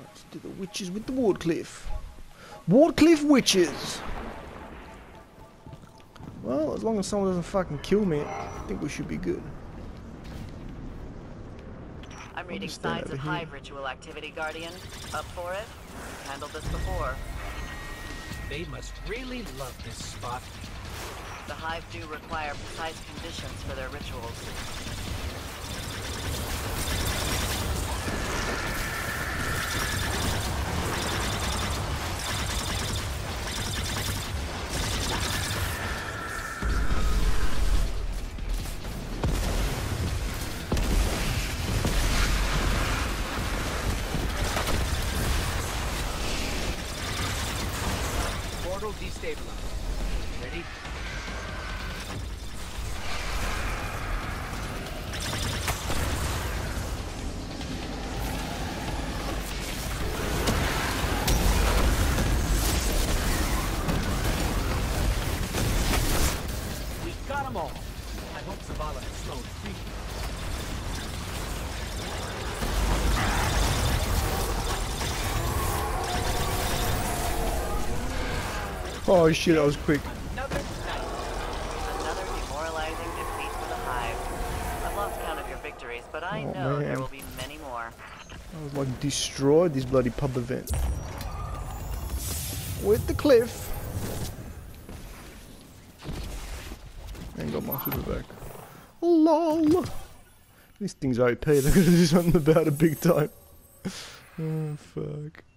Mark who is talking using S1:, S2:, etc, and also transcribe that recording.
S1: Let's do the witches with the Wardcliff. Wardcliff witches! Well, as long as someone doesn't fucking kill me, I think we should be good.
S2: I'm reading signs of hive ritual activity, Guardian. Up for it? Handled this before.
S3: They must really love this spot.
S2: The hive do require precise conditions for their rituals.
S3: Portal destabilized. Ready? We got them all. I hope Zavala has slowed feet.
S1: Oh shit, that was quick.
S2: Another demoralizing defeat for the hive. I've lost count of your victories, but I know
S1: man.
S2: there will be many more.
S1: I was like destroyed this bloody pub event. With the cliff. Ain't got my super back. LOL. This thing's OP. They're gonna do something about it big time. Oh fuck.